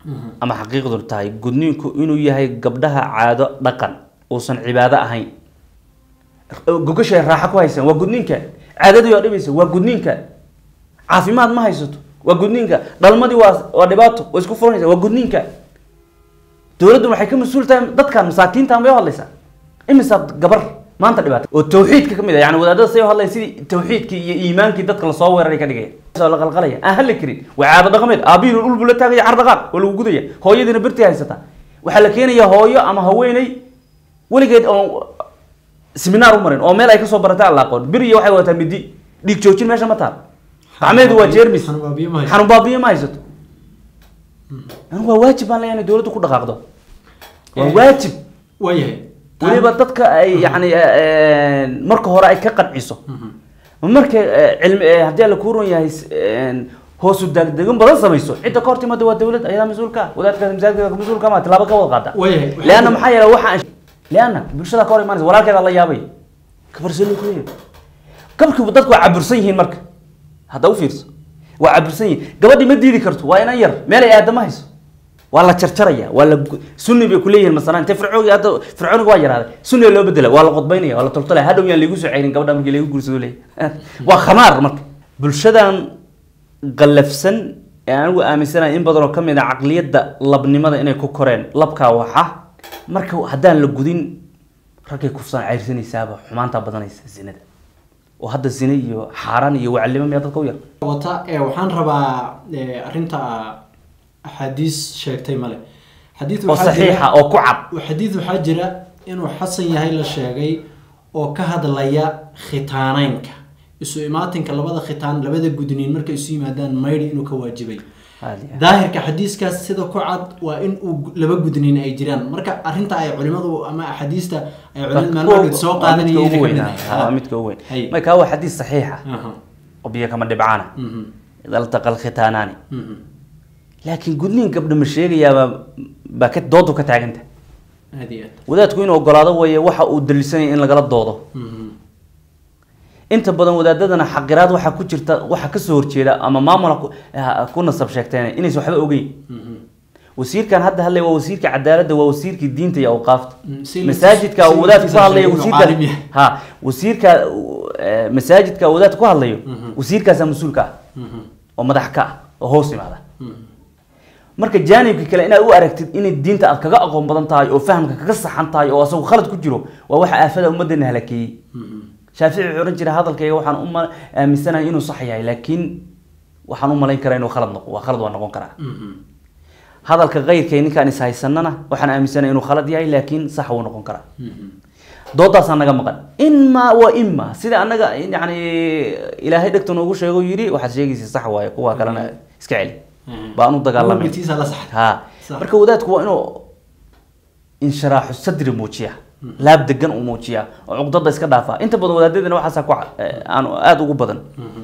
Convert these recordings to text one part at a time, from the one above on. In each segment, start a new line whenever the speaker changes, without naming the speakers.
ama xaqiiqdu tahay gudniinku inuu yahay gabdhaha caado dhaqan uusan cibaado ahayn gogashay raaxa ku haysan waa gudniinka caadadu waa dhibaysa waa gudniinka caafimaad ma haysato waa gudniinka dhalmadii waa dhibaato waa isku furanaysa waa gudniinka dawladdu waxay ka mas'uul tahay dadkan masaakiinta ma hadlaysa imisa gabar maanta dhibaato oo tawxiidka kamid ah yani wadaadada say hadlay sidii tawxiidkii iyo iimaankii dadka la soo weeraray ka dhigay soo la qalqalaya aan hal karin waa caado dhaqameed aabihiin ul bula taagay cardaqaad oo lagu gudaya hooyadiina birti haysata waxa la keenayaa hooyo ama haweenay waligeed oo seminar u marin oo meel ay ka soo baratay Allah qoon bir iyo waxay wadataa midi dhig joojin meesha ma taal gacmeedu waa jeermis xanun baabiye ma haysato waa waajib aan leeyahay dawladdu ku dhaqaaqdo waa waajib
wayahay
waliba dadka ay yani marka hore ay ka qanciso marka cilmi hadii la kuuron yahay hoos u degdegan badan samayso cidda ka hortimada waa dawladda ayada mas'uulka wadaadka masaajidka mas'uulka ma tilaabo ka wada qaada leena maxaa yeelay waxa leena bulshada ka hor imaanaysa walaalkeeda la yaabay kabarsan ku yeey kabku dadku waa cabursan yihiin marka hada u fiirso waa cabursan yihiin gabadhi ma diidi karto waa inaan yar meel ay aadama hayso waa la jarjaraya waa la sunni bay ku leeyihiin masalan inta fircooniga waa yaraaday sunni loo bedela waa la qodbaynaya waa la toltolay hadhow yaan lagu soo ceerin gabadha markii lagu guursado leeyahay waa khamaar marka bulshadan qalafsan anigu aaminsanahay in badan oo kamid ah aqliyada labnimada inay ku koreen labka waxa marka hadaan la gudin ragay kufsan ceyrsanaysaaba xumaanta badanaysa zinada oo hadda zina iyo xaaraan iyo waclimo miya dadka u yar
wata waxaan rabaa arinta حديث شيكتي ماله حديث
صحيحة أو كعب
وحديث حجرة إنه حسن يهي للشيء أو كهذا ليا ختانينك يسوع إماتين كلبده ختان لبده جدنين مركز يسوع مادان مايري إنه كواجبي ظاهر كحديث كاس سيدا كعب وإن لبده جدنين أي جيران مركز أرنت أي علماء أما حديثه أي علماء ما سوق هذا
متكون ما كهو حديث صحيحة وبيا كمان دبعانا إذا التقى الختانان لكن قدنين قبل ما الشيء يا باكت دوده كتاجنته
هذه
وده تكون وقلاده ويا وح ودلسني إن لقلاد دوده أنت بدن ودادنا حقرات وح كتير وح كسور كذا أما ما ملك كنا صبشك تاني إني سو حبة أوجي وسير كان هذا هلا وسير كعدالة وسير كدين تي أوقافت مساجد كأولاد كهلا وسير ها وسير ك مساجد كأولاد كهلا وسير كسمسول كه ومدح كه وهوسي هذا marka jaanibka kale inaad u aragtid in diinta aad kaga aqoon badan tahay oo fahamka kaga saxan tahay oo asagu khalad ku jiro waa waxa aafada ummadana halakay shaafici wuxuu oran jiray hadalkayga waxaan u aaminsanahay inuu sax yahay laakiin waxaan u malayn karaa inuu khalad noqdo waa khalad waa noqon karaa hadalka qeyrkay ninkaan is haysanana waxaan aaminsanahay inuu khalad yahay laakiin sax uu noqon karaa doodaas anaga maqan imma sida anaga yani ilaahay dhagta noogu sheego yiri waxaad sheegaysaa sax waaye kuwa kalena iska celi baanu dagaalamay ha marka wadaadku waa inuu inshiraaxu sadri muujiya laab degan uu muujiya oo uqdada iska dhaafa inta badan wadaadadana waxa ku aan aad ugu badan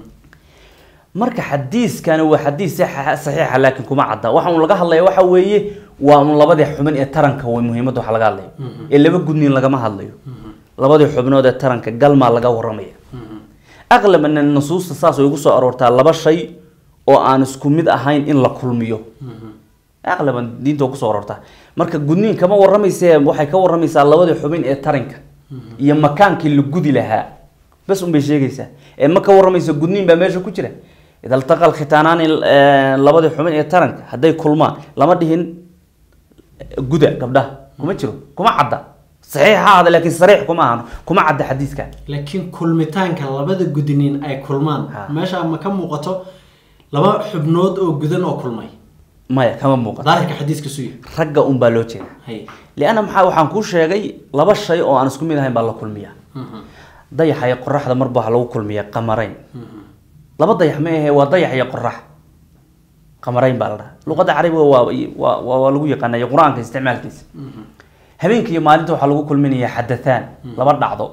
marka xadiiskan waa xadiis saxiix laakiin kuma cadda waxa uu laga hadlayo waxa weeye waa labadii xubin ee taranka way muhiimadu waxa laga hadlayo ee laba gudniin laga ma hadlayo labadii xubnood ee taranka galma laga waramaya aqlaban nusuusta saas oo ugu soo aroortaa laba shay oo aan isku mid ahayn in la kulmiyo aqlaban diinta ku soo aroortaa marka gudniin kama waramaysaa waxay ka waramaysaa labadii xubin ee taranka iyo makaankii la gudi lahaa bas un bay sheegaysaa ee ma ka waramayso gudniin baa meesha ku jira إذا التقى الختانان لبضي حمين يترنك هدي كلمان لما دهن جودة قبله كم تشرو كم عدى صحيح هذا لكن صريح كم عدى حديث كان
لكن كلمتان كان لبضي جودنين أي كلمان ماشى أما كم موقته لما حبنود أو جودن أو كلماي
ما كم موقت
ظاهر كحديث كسوي
رجع بالوتين هي لأن محاو حنكوش شيء لبض شيء أو أنا سكمي هاي بالله كلمية ضيح هي قرح هذا مربح لو كلمية قمرين لما ضيح ما هي وضيح يا قرح قمرين بالله لغة عربية ولو يقنا يقرأن كاستعمال كيس هبينك يوم مالته حلو كل من يحدثان لبر بعضه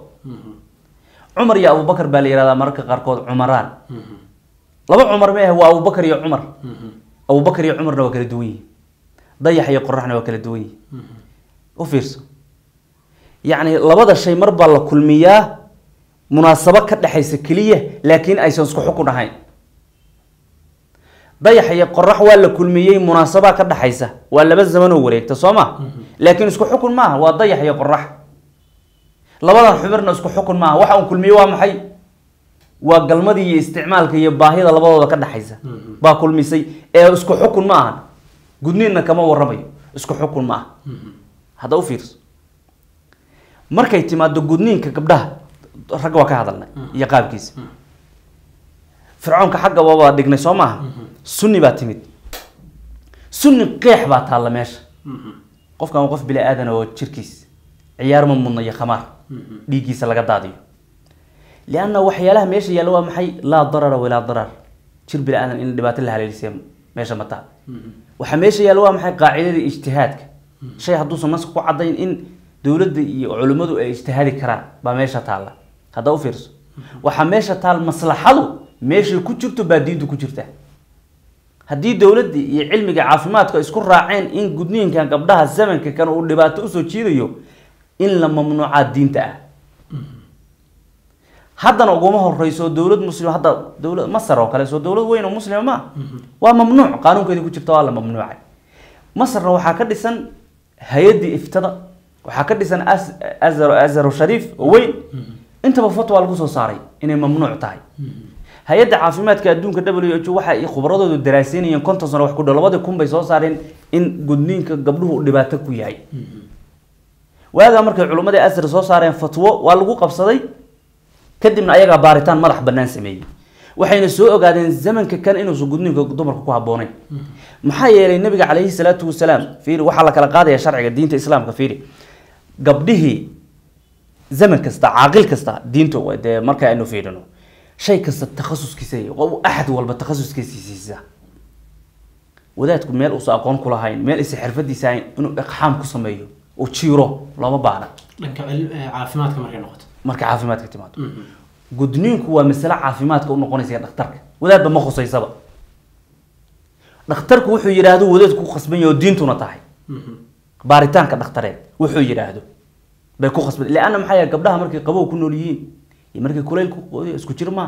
عمر يا أبو بكر بالي هذا مرك قرقود عمران لبر عمر ما هو أبو بكر يا عمر أبو بكر يا عمر وكل دوي ضيح يا قرحنا وكل دوي وفيرس يعني لبض الشيء مربى الله كل مياه مناسبة كده حيث كلية لكن أي سنسك حكون هاي dayax iyo qorax waa la kulmiyey munaasaba ka dhaxaysa waa laba zaman oo wareegta Soomaa laakiin isku xukun maaha waa dayax iyo qorax labadan xubirna isku xukun maaha waxa uu kulmiyey waa maxay waa galmadii iyo isticmaalka iyo baahida labadooda ka dhaxaysa baa kulmisay ee isku xukun maaha gudniinna kama waramayo isku xukun maaha hada u fiirso markay timaado gudniinka gabdhaha rag waa ka hadalnay iyo qaabkiisa fircoonka xagga waa dhignay Soomaa sunni baa timid sunni qeex baa taala meesha qofkan qof bila aadan oo jirkiis ciyaar ma mudna iyo khamaar dhiigiisa laga daadiyo lianna waxyaalaha meesha yaala waa maxay la darar wala darar jir bila aadan in dhibaato la haleelisiyo meesha ma taa waxa meesha yaala waa maxay qaacidada ijtihaadka shay hadduu samas ku cadayn in dawladda iyo culimadu ay ijtihaadi karaan baa meesha taala hada u fiirso waxa meesha taal maslaxadu meesha ku jirto baa diintu ku jirta haddii dawladda iyo cilmiga caafimaadka isku raaceen in gudniinkan gabdhaha zamanka kan uu dhibaato u soo jiidayo in la mamnuuca diinta ah haddana uguma horeyso dawlad muslim hadda dawlad Masar oo kale soo dawlad weyn oo muslim ma waa mamnuuc qaanuunkeedii ku jirta waa la mamnuucay Masarna waxa ka dhisan hay'adii iftada waxa ka dhisan azhar sharif weyn intaba fatwa lagu soo saaray inay mamnuuc tahay hay'adda caafimaadka adduunka WHO waxa ay khubradoodu daraasaynayeen 50 sano wax ku dhow 2000 bay soo saareen in gudniinka gabdhuhu dhibaato ku yahay waaga markay culimada azhar soo saareen fatwo waa lagu qabsaday kadibna ayaga baaritaan madax banaan sameeyay waxayna soo ogaadeen zamanka kan inuu gudniinka dumarka ku haboonay maxaa yeelay nabiga kaleeyhi salaatu wasalaam fiiri waxa la kala qaadaya sharciga diinta islaamka fiiri gabdhihi zaman kasta caaqil kasta diintu way marka aynu fiirino shay kasta takhasuskiisa oo ahad walba takhasuskiisa wadaadku meel uu aqoon ku lahayn meel is xirfadiisa inuu iqxaam ku sameeyo oo jiiro lama baahna
dhanka caafimaadka
marka caafimaadka timaado gudniinku waa mas'ala caafimaadka u noqonaysa dhakhtarka wadaadba ma khusaysaba dhakhtarku wuxuu yiraahdo wadaadku ku qasban yahay diintuna tahay baaritaanka dhakhtareed wuxuu yiraahdo bay ku qasban laana maxay gabdhaha markay qabow ku nool yihiin iyo markay kuleyl ku isku jirma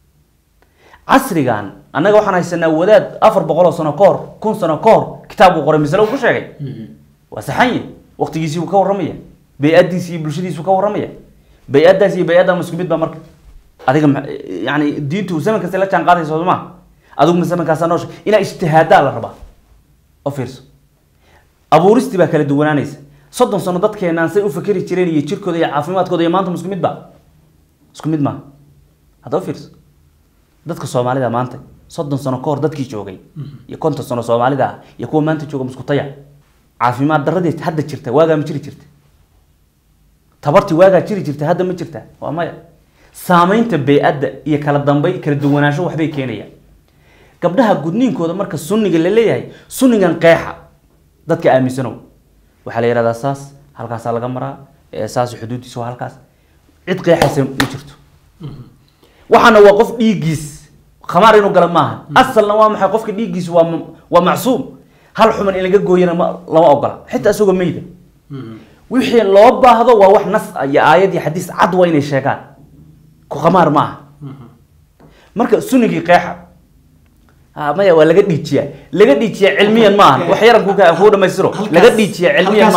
casrigan anaga waxaan haysanaa wadaad 400 sano ka hor 1000 sano ka hor kitaab uu qoray misal uu ku sheegay waa saxan waqtigiisii uu ka waramaya bay'adiisii bulshadiisu ka waramaya bay'adaasi bay'ada mas'uuliyad ba marka adiga yani diintu zaman kasta la jaan qaadayso ma adigu zaman kasta noosh ila ijtihaada la rabaa oo fiirso abuuristi ba kala duwanaanaysa 30 sano dadkeenan say u fakari jireen iyo jirkooda iyo caafimaadkooda iyo maanta mas'uuliyad ba isku mid ma hada fiirso dadka Soomaalida maanta 30 sano ka hor dadkii joogay iyo 50 sano Soomaalida iyo kuwa maanta jooga isku taya caafimaad darradeed hadda jirta waaga ma jiri jirta tabarti waaga jiri jirta hadda ma jirta waa maya saameynta bay'adda iyo kala dambeey kala duwanaansho waxbay keenayaan gabdhaha gudniinkooda marka sunniga la leeyahay sunnigan qeexa dadka aaminsano waxa la yiraahdaa saas halkaas laga maraa saas xuduudiisa halkaas cid qeexaysa ma jirto waxana waa qof dhiigiis khamaar inuu gala maaha asalna waa maxay qofka dhiigiis waa macsuum hal xuman in laga gooyana lama ogola xitaa asagoo meeyda wixii loo baahdo waa wax nas iyo aayad iyo xadiis cad waa inay sheegaan ku khamaar maaha marka sunnigii qeexa maya waa laga dhiijiyaa cilmiyan maaha wax yaran ku dhamaystiro laga dhiijiyaa cilmiyan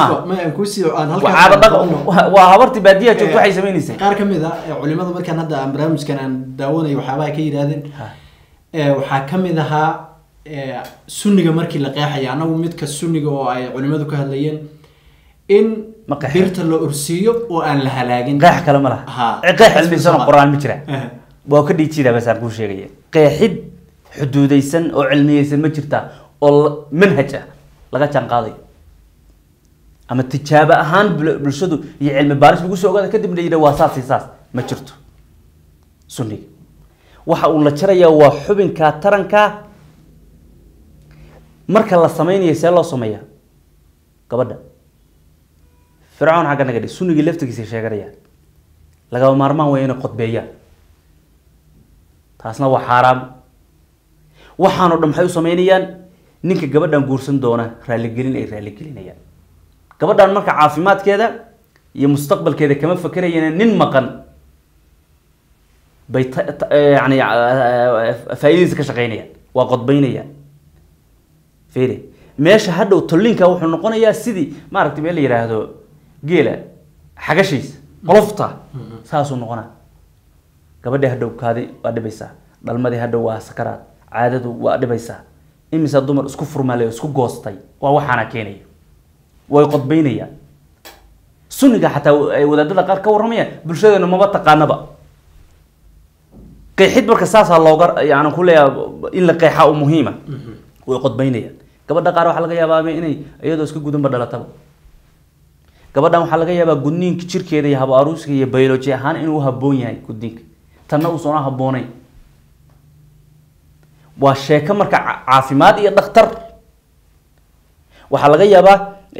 maaha waa habarti baadiyaha joogto waxay sameynaysaa
qaar kamid ah culimada markaan hadda barnaamijkan aan daawanayo waxyaabaha ka yiraahdeen waxaa kamid ahaa sunniga markii la qeexayo anagu midka sunniga oo ay culimadu ka hadlayeen in birta loo ursiyo oo aan la halaagin
qeex kale ma laha qeex cilmisan quraan ma jira waa ka dhiijida bas aan ku sheegay qeexid xuduudaysan oo cilmiyaysan ma jirta oo manhaj ah laga jaan qaaday ama tijaabo ahaan bulshadu iyo cilmi baaris lagu soo ogaado kadib la yiraahdo waa saas ma jirto sunniga waxa uu la jarayaa waa xubinka taranka marka la sameeyo see loo sameeyaa gabadha fircoon xagga naga dhig sunniga laftigiisa sheeganaya laga maarmaan way inay qodbeeyaan taasna waa xaraam waxaanu dhamxay u sameeyaan ninka gabadhan guursan doona raali gelinayaan gabadhan marka caafimaadkeeda iyo mustaqbalkeeda kama fakarayeen nin maqan bay yani faa'iideysa ka shaqeynayaan waa qodbeynayaan fiiri meesha hadhow tollinka wuxuu noqonayaa sidii maaragtay meel la yiraahdo geela xagashiisa qolofta saasuu noqonaa gabadha hadhow kaadi waa dhibaysaa dhalmadii hadhow waa sakaraad caadadu waa dhibaysaa imisa dumar isku furmaalay isku goostay waa waxaana keenaya way qodbaynayaan sunniga xataa ay wadaadada qaar ka warramayaan bulshadeenu maba taqaanaba qeexid marka saasaa looga yani ku leeyahay in la qeexa u muhiima way qodbaynayaan gabadha qaar waxaa laga yaabaa inay iyadoo iska gudanba dhalataba gabadhan waxaa laga yaabaa gudniinka jirkeeda iyo hab aruuska iyo biology ahaan inuu habboon yahay gudniinka tanna uusan habboonayn waa sheeko marka caafimaad iyo dhakhtar waxaa laga yaabaa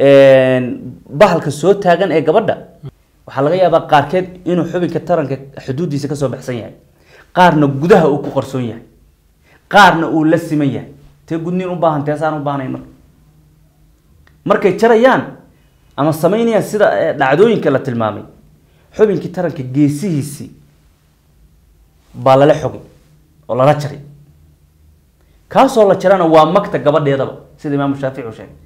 bahalka soo taagan ee gabadha waxaa laga yaabaa qaarkeed inuu xubinka taranka xuduudiisa kasoo baxsan yahay qaarna gudaha uu ku qarsoon yahay qaarna uu la siman yahay tee gudniin u baahan teesaan u baahnayn markay jarayaan ama samaynayaan sida dhacdooyinka la tilmaamay xubinkii taranka geesihiisii baa lala xogay oo lala jaray kaasoo la jarana waa magta gabadheedaba sida imaamu shaafici uu sheegay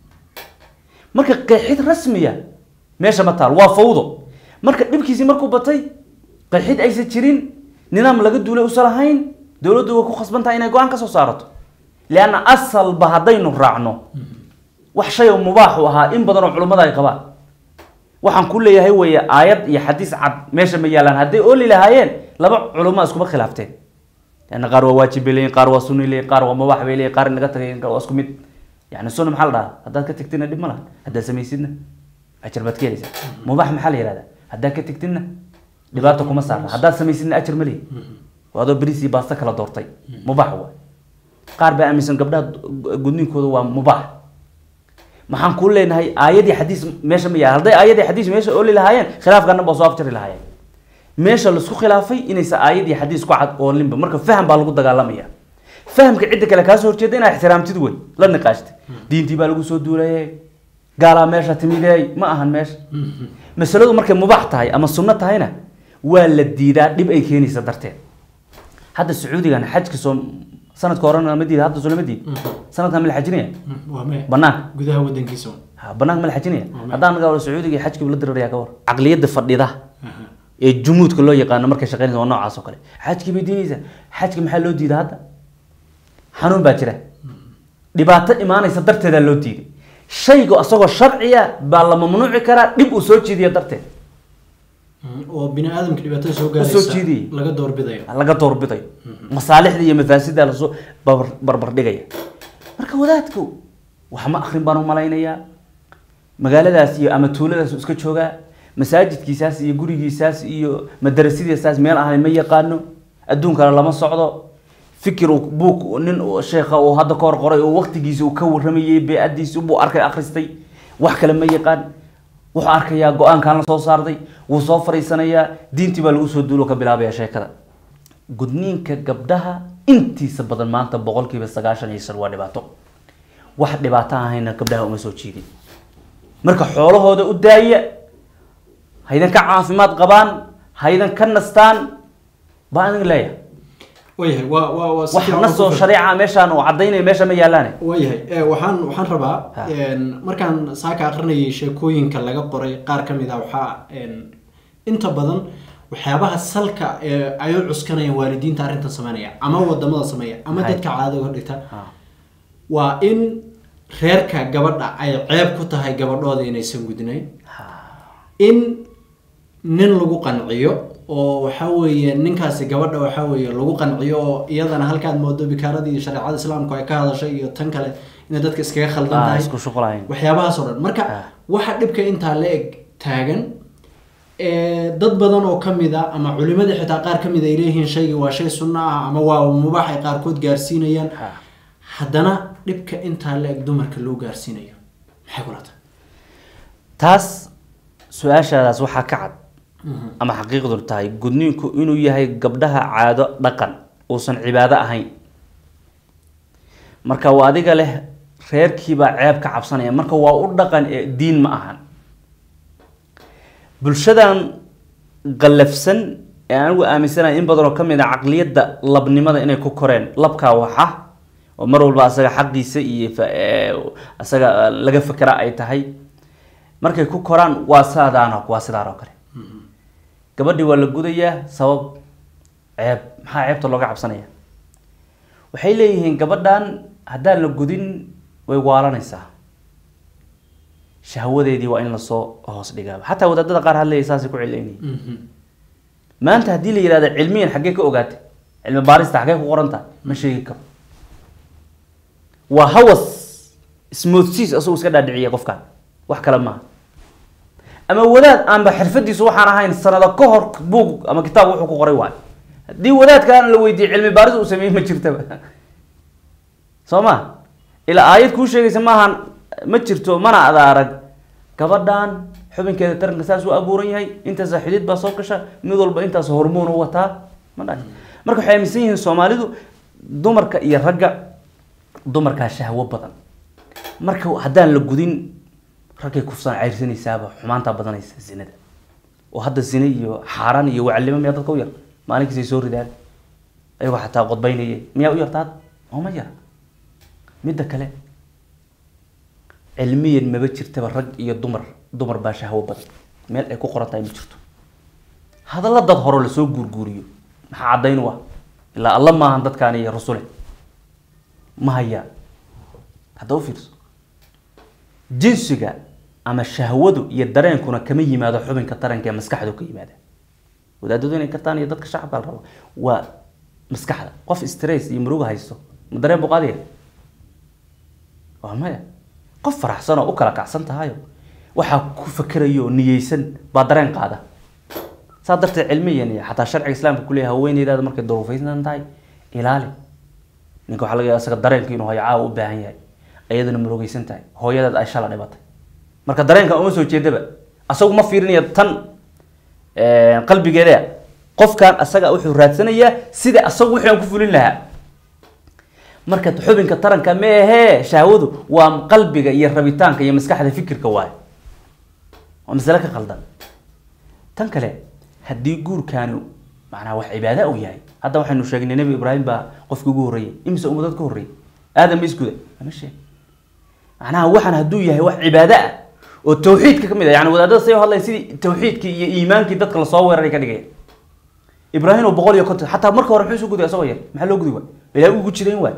marka qeexid rasmiya meesha ma taal waa fawdo marka dhibkiisii markuu batay qeexid aysan jirin nidaam laga duulay usan lahayn dowladdu way ku khasban tahay inay go-aan ka soo saarato lianna asalba haddaynu raacno wax shay oo mubaax u ahaa in badan oo culummada ay qabaan waxaan ku leeyahay weeye aayad iyo xadiis cad meesha ma yaalaan hadday ooli lahaayeen laba culummo iskuma khilaafteen yani qaar waa waajib bay leeyihin qaar waa sunni leeyihin qaar waa mubaax bay leeyihin qaar in laga tagay waa isku mid يعني سنة محل ده هذا كتكتنا دي ملا هذا سميسيدنا أجر بتكيري مباح محل هذا هذا كتكتنا دبارتكم مسار هذا سميسيدنا أجر ملي وهذا بريسي باستك على دورتي مباح هو قارب أميسن قبلها قدنين كده هو مباح ما حنقول لنا هاي آية حديث ماشى مياه هذا آية حديث ماشى قول لي هاين خلاف كنا بصاف تري لهاين ماشى لسخ خلافي إن يس آية حديث قاعد قولين بمركب فهم بالقود دجالمية فهم كعدة كلا كاسور جدنا احترام تدوي لا نقاشت دين تبى لو سود دوله قال ماشى تميدي ما أهن ماشى مسألة مركب مباح تاعي أما السنة تاعينا ولا الديدات نبقى كيني صدرته هذا السعودي كان حج كسوم سنة كورونا مدي هذا سنة مدي سنة من الحجنية بناك
جودها ودن كيسون
بناك من الحجنية هذا أنا قال السعودي حج قبل الدرجة كور عقلية الفرد ده الجمود كله يقان مركز شغالين ونوع عاصقة حج كبدينيزة حج كمحلو دي هذا حنون باجرة دبعت إيمان يصدرت هذا اللودي شيء أصله شرعية بالله ممنوع كرا نبغى سوتشي دي درته
وبني آدم كليبته سوق
سوتشي دي
لقى دور بداية
لقى دور بداية مصالح دي مفاسد على سو بربر دقيقة مركب ولادكو وحما آخرين بانو ملاينيا مقالة داسية أما تولة داس اسكت شوقا مساجد كيساس يجوري كيساس يو مدرسة كيساس ميل أهل مية قانو الدون كلا لما صعدوا فكر بوك نن الشيخ وهذا كار قري ووقت جيز وكور رمي بأديس وبو أركي أخرستي وحكي لما يقان وحاركي يا جوان كان صار دي وصفر السنة دين تبلغ سود دلوك بلا بيا شيء كذا قدنين كجبدها أنتي سبب ما أنت بقول كي بس عشان يصير واحد باتو واحد باتها هنا قبلها ومسوي شيء مركب حوله هذا قداية هيدا كعافمات قبان هيدا كنستان بان ليه
وياه
وحنا نصو شريعة ماشان وعدينا ماشان ميالانه
وياه وحن ربع مركان ساك آخرني شيكوين كلاجا قري قار كم إذا أنت بدن وحيابها السلكة أيو عسكرين والدين تارين تسمانية أما هو الدم السمية أما دتك عادة وردتا وإن خيرك جبر عيب كتها هاي جبر هذا ينسون جدناي إن نلقو قنعيو oo waxa weeye ninkaasi gabadha waxa weeye lagu qanciyo iyadana halkaan moodo bikaaradii shariicada islaamku ay ka hadashay iyo tan kale in dadka iskaga khaldan tahay
isku shaqalayn
waxyaabahaas oo dhan marka waxa dhibka inta la eg taagan dad badan oo kamida ama culimada xitaa qaar kamida ay leeyihiin shayga waa shay sunna ah ama waa mubaax ay qaar kood gaarsiinayaan haddana dhibka inta la eg dumarka loo gaarsiinayo maxay kula tahay
taas su'aashaas waxa ka cad ama xaqiiqdu tahay gudniinku inuu yahay gabdhaha caado dhaqan uusan cibaado ahayn marka waa adiga leh reerkiiba ceeb ka cabsanaya marka waa u dhaqan ee diin ma ahan bulshadan qallafsan ee anigu aaminsanahay in badan oo kamid ah caqliyadda labnimada inay ku koreen labka waxa oo mar walba asaga xaqiisa iyo asaga laga fakara ay tahay markay ku koraan waa saadaana waa sidaan oo kale gabadhi waa la gudayaa sabab ceeb maxaa ceebta looga cabsanaya waxay leeyihiin gabadhan haddaan la gudin way waalanaysaa shahwadeedii waa in la soo hoos dhigaa xataa wadaadada qaar hadlaya saasay ku cileynayeen maanta haddii la yidhahdo cilmiyan xaggee ka ogaatay cilmi baarista xaggee ku qoran tahay ma sheegi karo waa hawas ismoodsiis asagoo iska dhaadhiciya qofkan wax kale maaha ama wadaad aanba xirfadiisu waxaan ahayn sanado ka hor buug ama kitaab wuxuu ku qoray waayo haddii wadaadkaan la weydiiyey cilmi baaris uu sameeyey ma jirtaba soo ma ilaa aayad kuu sheegaysa maahan ma jirto mana ada arag gabadhan xubinkeeda taranka saas u abuuran yahay intaas xidid baa soo gasha mid walba intaas hormoon u wataa ma dhahay marka waxay aaminsan yihiin Soomaalidu dumarka iyo ragga dumarka shahwo badan marka haddaan la gudin ragay kufsan ceyrsanaysaaba xumaanta badanaysa zinada oo hadda zina iyo xaaraan iyo waclimo miyaa dadka u yar maalinkiisa soo ridaan ayagoo xataa qodbaynayay miyaa u yartaad oo ma yar midda kale cilmiyan maba jirtaba rag iyo dumar baa shahwo badan meel ay ku qoran tahay ma jirto hadalla dad hore la soo guurguuriyo maxaa cadayn waa ilaa alla maahan dadkaan iyo rasuule ma haya hadda u fiirso jinsiga ama shahwadu iyo dareenkuna kama yimaado xubinka taranka ee maskaxda ka yimaada wadaadadu inay kartaan iyo dadka shacabka la rabo waa maskaxda qof stress iyo muruga haysto ma dareen buu qaadaya waa maya qof faraxsan oo u kala kacsan tahay waxa ku fakarayo niyeysan baa dareen qaada sadarta cilmiyan iyo xataa sharciga islaamka ku leeyahay haweeneyda markay duruufaysan tahay ilaali ninka waxa laga yaabaa asaga dareenka inuu hayaa u baahan yahay ayadana murugaysan tahay hooyadeed ay shala dhibatay marka dareenka uma soo jeedaba asagu ma fiirinayo tan qalbigeeda qofkan asaga wuxuu raadsanayaa sida asagu wuxuu ku fulin lahaa marka xubinka taranka ma ahe shahwadu waa qalbiga iyo rabitaanka iyo maskaxda fikirka waay waa mas'ala ka qaldan tan kale haddii guurkaanu macnaha wax cibaado u yahay hadda waxaanu sheegnay nabi ibraahim baa qofkii ugu horeeyay imsa ummad ka horeeyay aadam iskuda ma sheeg macnaha waxaan hadduu yahay wax cibaado ah oo tawxiidka kamid ah yani wadaadada say hadlay sidii tawxiidkii iyo iimaankii dadka la soo weeraray ka dhigay ibraahim oo 150 xataa marka hore muxuu guday asagoo yar maxaa loo guday waa ilaahay ugu jireen waa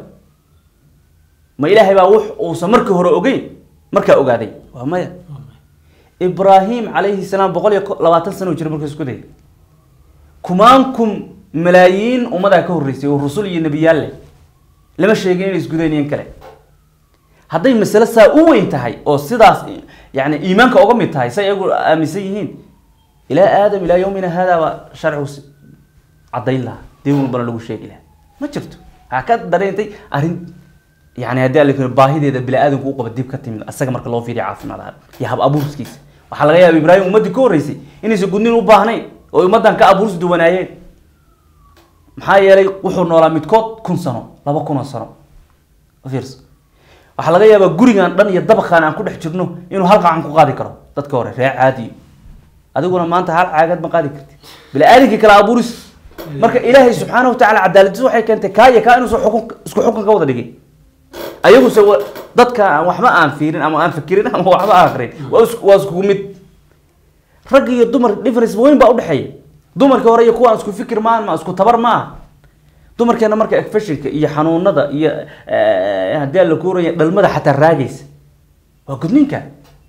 ma ilaahay baa wuxuu markii hore ogeyn marka ogaaday waa maya ibraahim alayhi salaam 120 sano jira markii isku day kumaankum malaayiin ummada ka horeysay oo rasuul iyo nabiyaal lama sheegin inay isku daynayeen kale hadday mas'ala saa u weyn tahay oo sidaas yani iimaanka uga mid tahay say ayagu aaminsan yihiin ilaa aadam ilaa yawmina hada wa sharcu cadayn laha diin bana lagu sheegi laha ma jirto ha ka dareentay arin yani hadii la keenay baahideeda bila aadanku u qaba dib ka timid asaga marka loo fiiriyo caafimaad iyo hab abuurskiisa waxa laga yaabay ibraahim ummadii ka horeysay inaysan gudnin u baahnayn oo ummadan ka abuurs duwanaayeen maxaa yeelay wuxuu noolaa midkood 1000 sano 2000 sano fiirso waxa laga yaabaa gurigan dhan iyo dabaqan aan ku dhex jirno inuu hal qacan ku qaadi karo dadka hore reer caadi adiguna maanta hal caagad ma qaadi kartid bila aadanki kala abuuris marka ilaahay subhanahu wa ta'ala cadaaladiisu waxay keentay kaaya ka inuu isku xukun ka wada dhigay ayagu soo dadka waxba aan fiirin ama aan fikirin ama waxba aan akhrin waa isku mid rag iyo dumar difference weyn baa u dhaxeeya dumarka hore iyo kuwa isku fikir ma isku tabar ma dumarkeena marka infectionka iyo xanuunada iyo hadii la kooraya dhalmada xataa raagaysa waa gudninka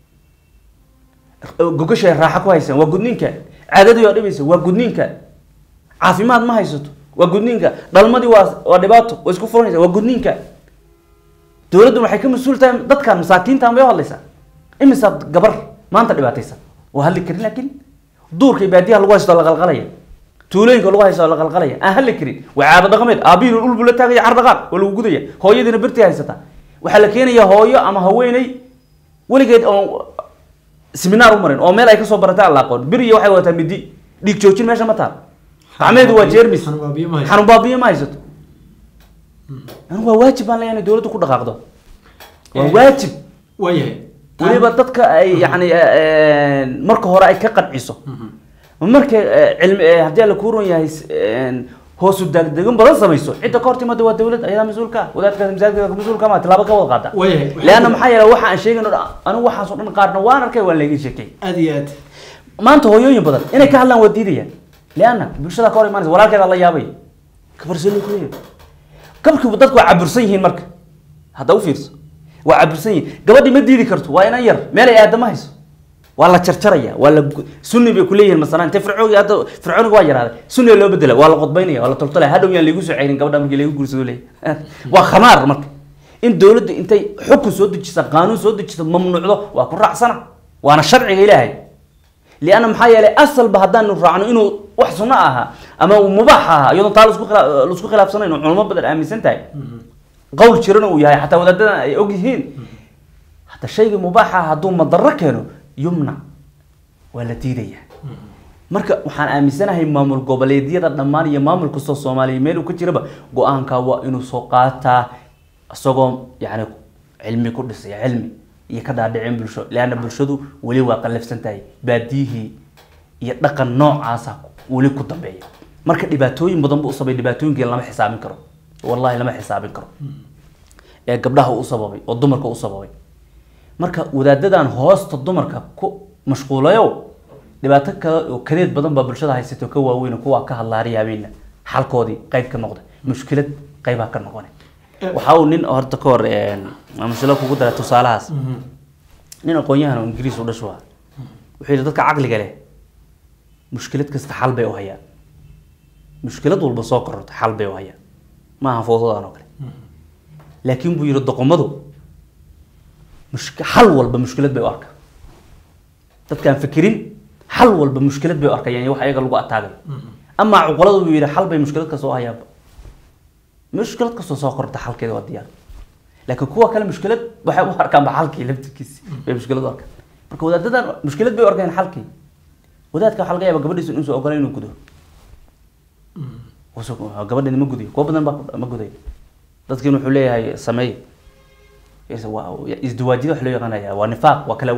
gogashay raaxa ku haysan waa gudninka caadadu waa dhibaysa waa gudninka caafimaad ma haysato waa gudninka dhalmadii waa dhibaato waa isku furanaysa waa gudninka dawladdu waxay ka mas'uul tahay dadkan masaakiinta ma hadlaysa imisa gabar maanta dhibaataysa waa hal karin laakiin duurka baadiyaha lagu haysto la qalqalaya tuulooyinka lagu haysto la qalqalaya aan hal karin waa caado dhaqameed aabiin ul bula taagay cardaqaan oo lagu gudaya hooyadina birtii haysata waxa la keenaya hooyo ama haweenay waligeed oo seminar u marin oo meel ay ka soo baratay Allah qoon biriyo waxay wataa midi dhiig joojin meesha ma taal gacmeedu waa jeermis xanuun baabiyo ma haysato أنا واجب أنا يعني دولته كل دقائق واجب
وياه
وليبا تدك يعني مركه هراء كقد عيسو مركه علم هدي على كورون يا هوسو دقن بدل سميسو عدة كورتي ما دوا الدولة أيام مسؤول كا وذات كان مسؤول كما تلعب كوا قاطع لأن محايا لو واحد شيء أنا واحد صورنا قارنا وانا كي ولا يجي شكل
أديات
ما أنت هو يوم بدل أنا كهلا وديديا لأن بيشتغل كوري مانس ولا كذا الله يابي كبر سنة كليه كم بدك وعبرسيه المرك هذا وفيرس وعبرسيه قبل ما تديري كرتو وين أير ما لا آدم هيس ولا تشرشرية ولا سنة بكلية مثلا أنت فرعون واجر هذا سنة لو بدله ولا قطبينية ولا تلطلع هذا ويا اللي يقولوا عين قبل ما يجي يقولوا لي وخمار مرك إن دولة أنت حكم سود جس قانون سود جس ممنوع له وأكون رأسنا وأنا شرعي إلهي لأن محايا لي أصل بهدان الرعن إنه وحصناها أما مباحها أيضا طال لسكو خلاف سنة إنه علماء بدل أمي سنتاي قول شرنا وياي حتى ودنا يوجهين حتى الشيء مباحها هدوم مضرة كانوا يمنع ولا تيرية marka waxaan aaminsanahay maamul goboleedyada dhammaan iyo maamulka Soomaaliyeed meel uu ka jiraba go'aanka waa inuu soo qaataa asagoo yaani cilmi ku dhisay cilmi iyo ka dhaadhicin bulsho laana bulshadu wali waa qalafsan tahay baadihi iyo dhaqan noocaas ah wali ku dambeeyo marka dhibaatooyin badan buu sabay dhibaatooyinka lama xisaabin karo wallahi lama xisaabin karo ee gabdhaha uu sababay oo dumarka uu sababay marka wadaadadan hoosta dumarka ku mashquulayo dhibaato kale oo kareed badan baa bulshada haysato ka waaweyn kuwa ka hadlaariyayna xalkoodii qayb ka noqday mushkilad qayb ka noqonay waxa uu nin horta ka hor mas'alo kugu dara tusaalahaas nin aqoon-yahan oo Ingiriis u dhashay wuxuu yiri dadka caqliga leh mushkilad kasta xal bay u hayaan mushkilad walba soo kororto xal bay u hayaan ma aha foodadaan oo kale laakiin buu yiri doqomadu xal walba mushkilad bay u arkaan dadkaan fikirin حل والب مشكلة بأركان يعني واحد يقول لقى أتاجر أما عقلاته بيرى حل بمشكلة كسوها ياب مشكلة كسوها قرط حل كده وديار لكن كوا كلام مشكلة بحب أركان بحل كي لبت كيس بمشكلة أركان بركو ده مشكلة بأركان حل كي وده كان حل جاي بقبل يسون إنسو أقولين وكده وسوق قبل إنه مجودي كوا بدنا مجودي ده كانوا حليه هاي سماي يسوا إزدواجية حليه غنايا ونفاق وكلا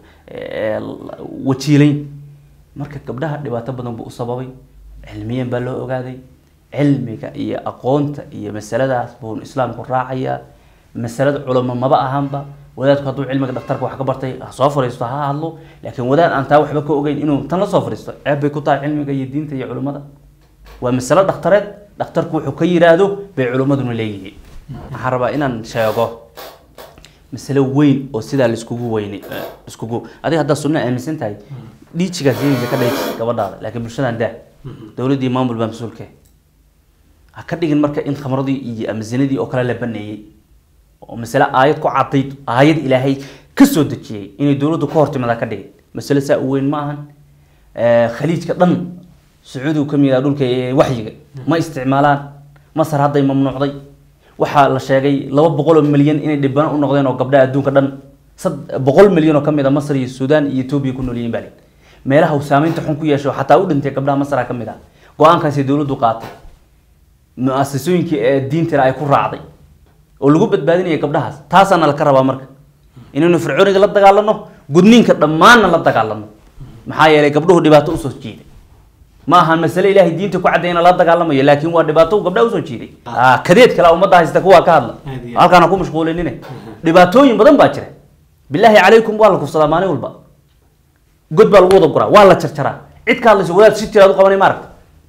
وتشيلين marka gabdhaha dhibaato badan buu u sababay cilmiyan baa loo ogaaday cilmiga iyo aqoonta iyo masaladaas buu islaamku raacaya masalada culimo maba ahaanba wadaadku haduu cilmiga dhaqtarka wax ka bartay soo fariisto ha hadlo laakiin wadaad aan taa waxba ka ogeyn inuu tan la soo fariisto ceeb bay ku tahay cilmiga iyo diinta iyo culimada waa mas'alo dhaqtareed dhaqtarku wuxuu ka yiraahdo bay culimaduna leeyihiin waxaan rabaa inaan sheego مسألة وين أو سيدا لسكوجو وين لسكوجو هذه هذا سنة أمسين تاي دي شيء كذي كذا كبر لكن بالشدة ده دولة دي مامور بمسؤول كه هكذا يجي المركز إن خمرة دي أمزينة دي أكلها لبنية ومسألة آيات كعطيت آيات إلهي كسود شيء إن دولة دكورت من ذاك ده مسألة سوين معهن خليج كذن سعود وكم يقولون كوحي ما استعمالان مصر هذا ممنوع ضي waxaa la sheegay 200 milyan inay dhibban u noqdeen oo gabdhaha adduunka dhan 100 milyan oo kamid ah Masar iyo Suudaan iyo Itoobiya ku nool yihiin bari meelaha uu saameynta xun ku yeesho xataa u dhintay gabdhaha Masar kamid ah go'aankaasi dawladdu qaatay mu'assasooyinka diinta ay ku raacday oo lagu badbaadinayo gabdhahaas taasana la ka rabaa marka inaynu fircooniga la dagaalano gudniinka dhammaanna la dagaalano maxaa yeelay gabdhuhu dhibaato u soo jiiday ما هن مسألة إلهي دين تقع عدينا لا تقال لما لكن واحد باتو قبل أوزون شيء كذيت كلا وما ده يستكوا كهلا هل كان أكون مشغولين هنا دباتو ينبضن باكر بالله عليكم والله كفصلاماني والبا قد بالوضع قرا والله ترى عد كلا شو ولا شيء ترى قوانين مارك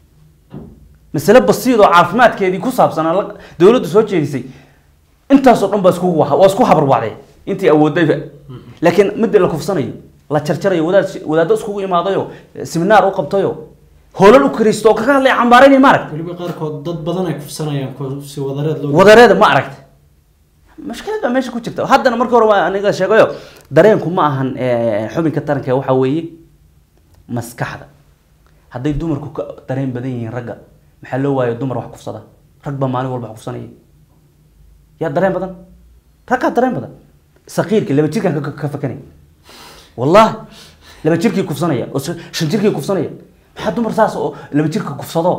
مسألة بسيطة وعارفمات كذي كوساب سنة دولة سوتش يسي أنت صرنا بس كوها واسكو حبر بعدين أنت أول ضيف لكن مد لك كفصاني لا ترى ولا دس كوي ما ضيو سمنار وقبطيو هولو كريستو كان لي عمبارين مارك
اللي قاركود ضد بدنك في سنه يعني سي
ودريد ما عرفت مشكله ماشي كنت جبت هذا انا markii hore aniga sheegayo dareenku ma ahan xubinka taranka waxa weeye maskaxda haday dumarku ka dareen badan yihiin ragga maxaa loo waayo dumar wax kufsada rag ba maalin walba wax kufsanay ya dareen badan ragga dareen badan saqiirka laba jirkan ka fakanay wallahi laba jirkii kufsanaya oo shan jirkii kufsanaya حد مر ساس لما تجيك كفصدان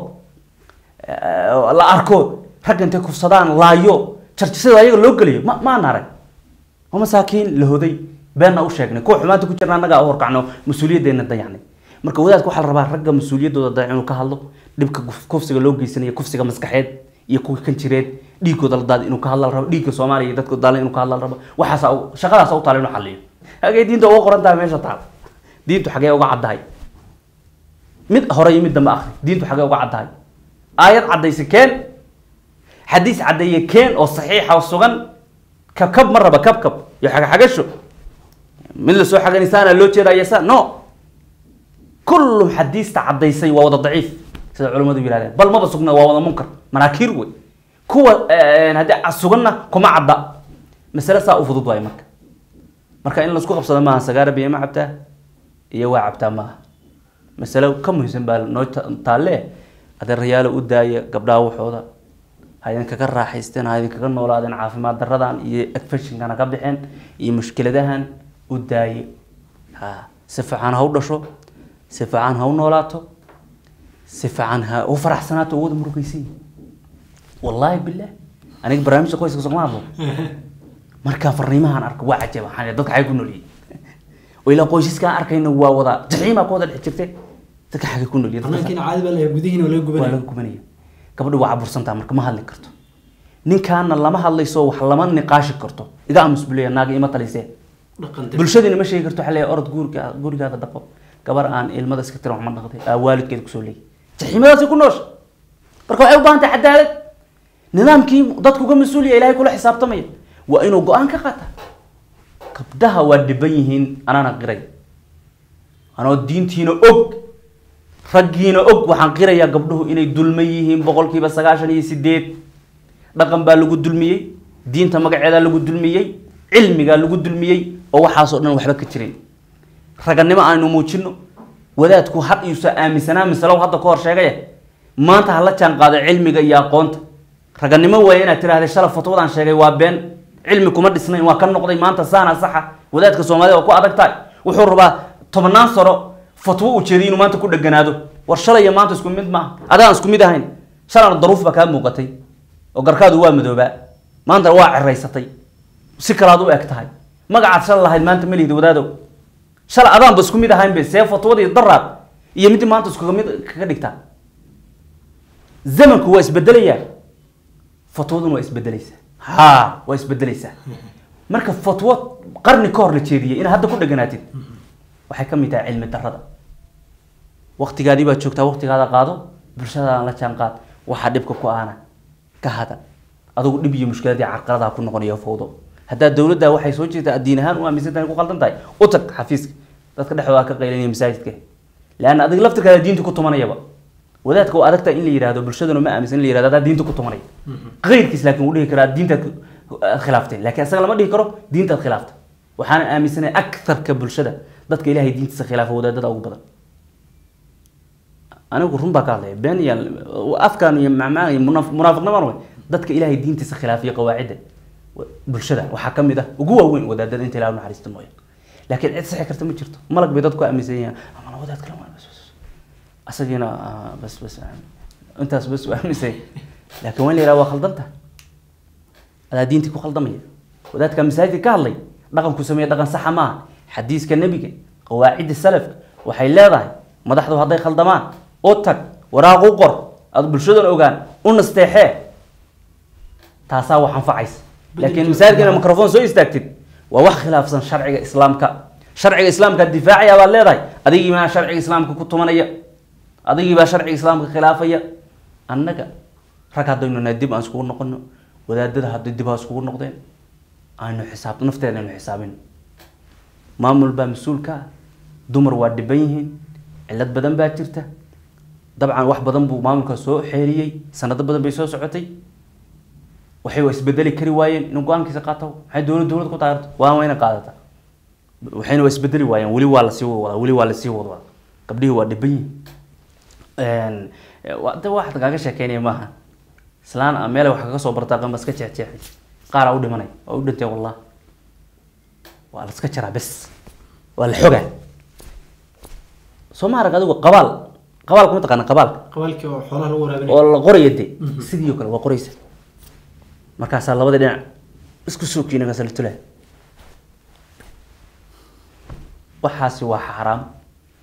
لا أركو حق أنت كفصدان لا يو ترتسي لا يو لوجلي ما نعرف هم ساكين لهذي بيننا وشجنا كوح ما تقول كنا نجا أورك عنه مسؤولية دينا ده يعني marka wadaadku waxa la rabaa ragga mas'uuliyadooda daac inuu ka hadlo dhibka kufsiga loo geysanayo kufsiga maskaxeed iyo kuwa kan jireed dhiigooda la daad inuu ka hadlo rabo dhiigga Soomaaliya iyo dadka daalan inuu ka hadlo rabo waxaas shaqadaas u taal inuu xalliyo hagee diinta ugu qoran tahay meesha taal diintu xagee uga caddahay mid hore iyo mid dambe akhri diintu xagee uga caddahay aayad caddaysa keen xadiis caddeeye keen oo saxiixa oo sugan kabkab maraba kabkab iyo xagasho mid la soo xaganisaana loo jeedaysa no كل حديث تعديسي ووضع ضعيف سيد علماء بيرادين بل ما بسقنا ووضع منكر مناكير وي كوا هذا سقنا كما عدا مسألة ساء فضود واي مركا إن لسكو قبصة ما سجارة بيه ما عبته يوا عبته ما مسألة كم يسمى بالنوت طالع هذا الرجال وداي قبله وحوضه هاي إنك كرر حيستين هاي إنك كرر أولادنا عافي ما درردان يكفش إن أنا قبلهن مشكلة دهن وداي ها سفعان هودا شو سفعان هون نولاتو سفعانها وفرح سناته وود مرقيسي والله بالله أنا برامج كويس كويس ما أبو مركا فريمها أنا أركب واحد جوا حنا ضد حيكونوا لي وإلى قويس كان أركين ووضع جحيم أقود الحجرته تك حيكونوا لي
أنا كنا عادي بلا يجودين ولا يجوبني
ولا يجوبني قبل وعبر سنتا مركا ما هالكرتو نين كان الله ما هاللي يسوي حلا ما نقاش كرتو إذا أمس بلي ناقي ما طليسه بالشدة ما شيء كرتو حلا أرض جور هذا دقة gabar aan ilmada iska tiro waxman dhaqday waalidkeed ku soo leeyay jaxiimadaas ku noosh marka waxay u baahan tahay cadaalad nidaamkii dadku ka mas'uuliya ilaahay kula xisaabtamay waa inuu go'aan ka qaata gabdhaha waa dhiban yihiin anana qiray anoo diintiina og raggiina og waxaan qirayaa gabdhuhu inay dulmay yihiin 98% dhaqan baa lagu dulmiyay diinta magaceeda lagu dulmiyay cilmiga lagu dulmiyay oo waxaas oo dhan waxba ka jirin raganimo aanu muujino wadaadku had iyo aaminsanaa misalow hadda ka hor sheegay maanta hala jaan qaado cilmiga iyo aqoonta raganimo way inaad tiraahdo shalaf fatwadan sheegay waa been cilmi kuma dhisnayn waa ka noqday maanta saana saxa wadaadka Soomaaliya oo ku adagtay wuxuu rabaa 10 sano fatwo u jeedin maanta ku dhaganaado war shalay maanta isku mid ma adaan isku mid ahayn shalan daruuf ba ka muuqatay oo garkaadu waa madooba maanta waa cireysatay si kala aad u egtahay magacaad shal lahayd maanta ma liido wadaado شل أذان بس كمية هاي بس سيف فطوري ضرر يمدي ما أنت سكومية كذلك زمن كويس بدلية فطور ويس بدليسة ها ويس بدليسة مركب فطوة قرن كور لتشيدية إن هذا كله جناتي وحكم تاع علم الدرر وقت قادي بتشوكتا وقت هذا قاضو برشة على كان قاد وحد يبكو أنا كهذا أدو نبي مشكلة دي عقارها كنا قنية فوضى هذا الدولة ده waxay soo jeedaa diinahan oo aaminsan ku qaldan tahay oo tag xafiiska dadka dhaxwa ka qeylinaya masaajidka laana adiga laftirka diinta ku tumanayaba wadaadka oo adagta in la yiraahdo bulshaduna ma aaminsan in la yiraahdo diinta ku tumanay qeyrkiis laakiin uu dhihi karaa diinta khilaaftay laakiin asaga lama dhihi karo diinta khilaafta waxaan aaminsanahay aktarka bulshada dadka ilaahay diintiisa khilaafa wadaadada ugu badan anigu run baa ka hadlay been iyo afkaan iyo macmaan munaafiqnimo dadka ilaahay diintiisa khilaafiya qawaacida bulshada waxa kamida ugu waaweyn wadaadada inta ilaahay naxariisto mooy laakiin cid sax karta ma jirto malag bay dadku aaminsan ama wadaad kale ma bas asagina bas intaas bas aaminsan laakiin wali raa waa khaldanta ada diinti ku khaldamay wadaadka masaajid ka hadlay dhaqan ku sameeyay dhaqan sax ma xadiiska nabiga qawaacid salaf waxay leedahay madaxdu haday khaldamaan oo tag waraaq u qor ad bulshada ogaan u nasteexee taasaa wax anfacaysa لكن مثال كنا ميكروفون سو استاكتد وواخ خلاف شرع الاسلام كدفاعي يا والله ادي ما شرع الاسلام كتمنيا ادي با شرع الاسلام خلافيا انك ركعدنا ندب ان سكو نقنو wadaadada hadii dib hoos ugu noqdeen aanu xisaab nafteena aanu xisaabin maamul baa mas'uulka dumar waa dhiban yihiin cilad badan baa jirta dabcan wax badan buu maamulka soo xeeriyay sanado badan bay soo socotay waxay isbedeli kari waayeen inuu go'aankiisa qaato waxay dawladda ku taarto waa wayna qaadata waxayna isbedeli waayeen wali waa la sii wada gabdhihi waa dhiban yihiin wada wax kaga sheekeynay maaha islaan meel wax kaga soo bartaa qamba iska jeexjeexay qaar u dhimanay oo u dhintay wallaah waa la iska jaraa bas waa la xogaa Soomaaliga adigu qabaal kuma taqaan
qabaalkii oo xoolaha lagu waraabinayo
oo la qorayay sidii kale waa qoraysa markaas labada dhinac isku soo kiinay saltule waxaasi waa xaraam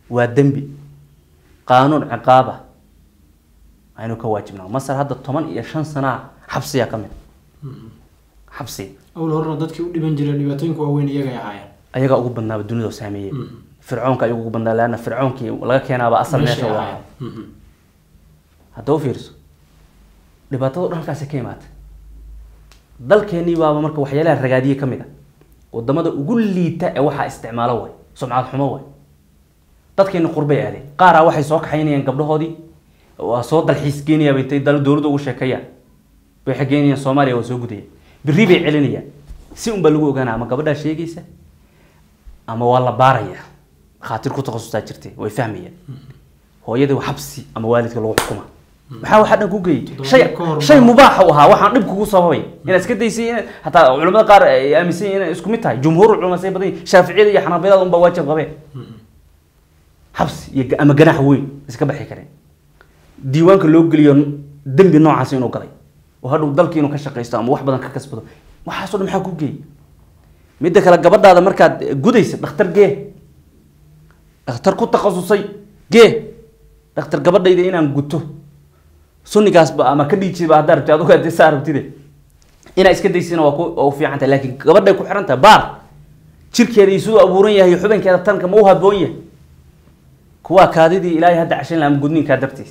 ودنبي قانون عقابة aynu ka waajibnaa masar hadda 15 sano xabsiya kamid xabsi
أول هرنا dadkii u dhiban jiray dhibaatooyinka waaweyn iyaga ay ahaayeen
ayaga ugu badnaa dunida saameeyay fircoonka ayaga ugu badnaa laana fircoonkii laga keenaaba asal meesha waa hadda u fiirso dhibaatada dhankaas ka imaatay dalkeeni baaba marka waxyaalaha ragaadiye kamid ah wadamada ugu liita ee waxa isticmaalo way sumcad xumo way dadkeena qurbay aadeen qaar waxay soo kaxaynayeen gabdhahoodii waa soo dalxiis Kenya bay tay dawladda ugu sheekayaan bay xageynayaan Soomaaliya oo soo gudayay biri bay celinayaan si un balagu ogaana ama gabadha sheegaysa ama waa la baaraya khaatir ku takhasustaa jirtay way fahmayaan hooyada wax xabsi ama waalidka lagu xukuma waxa waxa dhan ku geey shay mubaax u ahaa waxaan dib kugu sababay inaad iska daysay hatta culimada qaar ay aaminsan in isku mid tahay jumhuur culimada say badan Shaafiiciyada iyo Xanaabiyada un ba waajib qabeen xabsi ama ganax weyn iska baxi kareen diiwaanka loo geliyo dambi noocaas inuu galay oo hadhow dalkii inuu ka shaqeysto ama wax badan ka kasbado waxa soo maxaa ku geey mid kale gabadhaada markaad gudaysa dhakhtar ku takhasusay dhakhtar gabadhayda inaan guto sunnigaas ba ama ka dhijiba hadda rabtay adigu aad saarabtide ina iska daysina waa ku fiican tahay laakiin gabadhay ku xiran tahay baar jirkeeda isoo abuuran yahay xubinkeeda tanka ma u haboon yahay kuwa kaadidii ilaahay hadda cashin laam gudniinka dartiis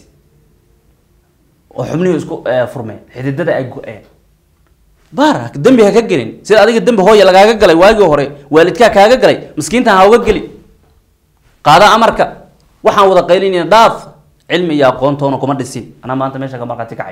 oo xubnihi isku furmeen xididada ay go'een baar dambi ha ka gelin sida adiga dambi hooyo lagaaga galay waagi hore waalidka kaaga galay miskiinta ha uga gali qaada amarka waxaan wada qaylinayna dhaaf cilmi iyo aqoontoona kuma dhisin ana maanta meesha ka marqaati kacay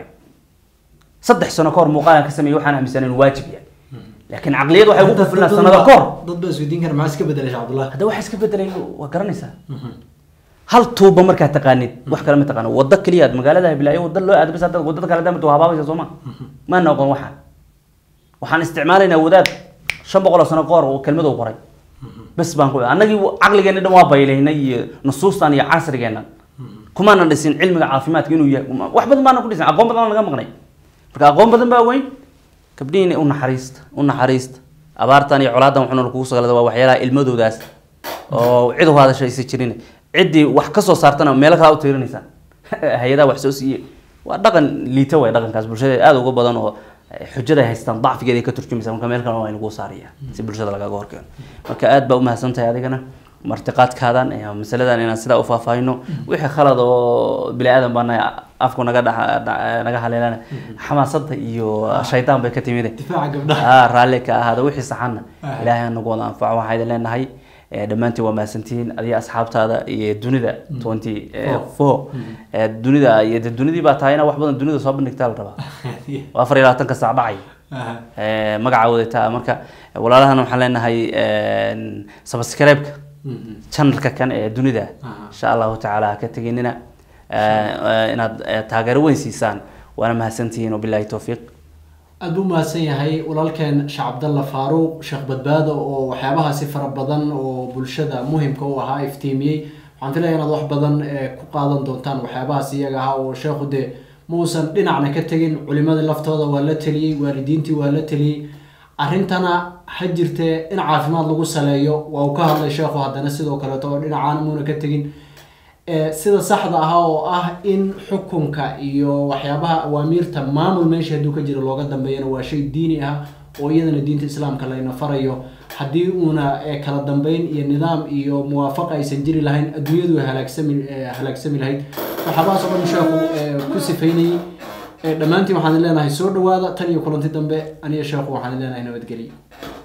3 sano ka hor muuqaal ka sameeyay waxaan aaminsan inuu waajib yahay laakiin aqliyadu waxay ugu filnaa sanado ka hor
dad baa isweydiin kara maxaa iska bedelay Cabdullaahi
hada waxa iska bedelay waa garanaysaa hal tuuba marka taqaanid wax kale ma taqaan wada kaliya magaalada Hiblaayo wada loo aad bas hada wadada kale dambe habaabaysa Soomaa ma noqon waxaan isticmaalaynaa wadaad 500 sano ka hor oo kelmad uu qoray bas baan ku anagii aqligeena dhan waa bayleynay nusuustan iyo casrigeena kuma aan dhisin cilmiga caafimaadka inuu yahay wax badan baan ku dhisin aqoon badan laga maqnay marka aqoon badan baa weyn kabdhiin u naxariista abaartan iyo colaadan wuxuu ku soo galay waa waxyaalaha ilmadoodaas oo cid u hadashaysa jirin cidii wax ka soo saartana meel kale u tiirinaysa hay'adaha wax soo siiyay waa dhaqan liita way dhaqankaas bulshada aad uga badan oo xujada haystaan dacfigeeda ka turjumaysa marka meel kale waa in lagu saariyaa si bulshada laga horkeeno marka aad baa u mahadsantahay adigana martiqaadkaadan ee mas'aladan inaan sida u faahfaahino wixii khalad oo bilaadan bana afku naga haleelana xamaasada iyo shaydaan bay ka timid
difaaca gabdhaha
raali ka ahada wixii saxana ilaahay nagu wada anfaco waxaan leenahay dhamaantii waa mahadsantiin adiga asxaabtaada iyo dunida 24 dunidii baa taayna wax badan dunida soo bandhigtaa la rabaa 24 ka saac dhacay magaca wadata marka walaalahan waxaan leenahay subscribe-ka channelka kan ee dunida insha Allah ta'ala ka tageynina inaad taageero weyn siisaan waana mahadsantiin oo billahi tawfiiq
aad u mahadsan yahay walaalkeen Sheekh Cabdalla Faaruq Sheekh Badbaado oo waxyaabaha si fara badan oo bulshada muhiimka u ahaa iftiimiyay waxaan filayaa inaad wax badan ku qaadan doontaan waxyaabahaas iyaga ah oo sheekhu de muusan dhinacna ka tagin culimada laftooda waa la taliyay waalidiintii waa la taliyay arintana xajirte in caafimaad lagu saleeyo waa ka hadlay sheekhu haddana sidoo kale oo dhinacaan muuna ka tagin sida saxda ah oo ah in xukunka iyo waxyaabaha awaamiirta maamul meesha haduu ka jiro looga dambeeyana waa shay diini ah oo iyadana diinta islaamka la farayo hadii una kala dambeyn iyo nidaam iyo muwaafaqo aysan jiri lahayn adduunyadu halaagsami lahayd waxaaba soo sheekhu ku sifaynay dhamaantii waxaan leenahay soo dhawaada tan iyo kulanti dambe aniga sheekhu waxaan leenahay nabadgelyo